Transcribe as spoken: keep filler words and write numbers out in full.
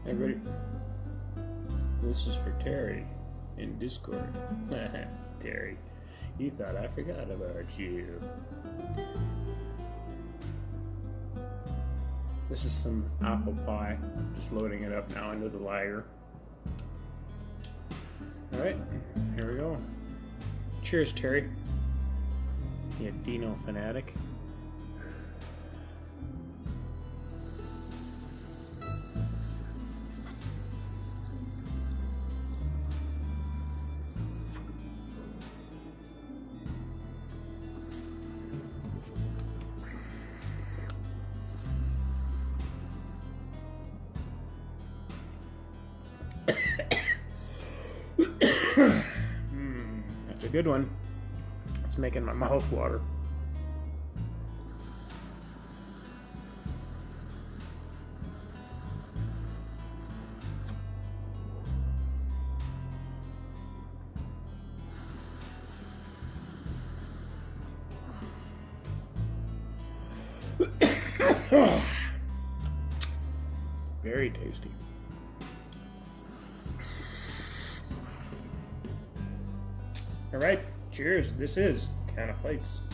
Everybody, this is for Terry in Discord. Terry, you thought I forgot about you. This is some apple pie. Just loading it up now into the lager. Alright, here we go. Cheers, Terry. You dino fanatic. mm, that's a good one. It's making my mouth water. Very tasty. All right, cheers. This is Cannaplates.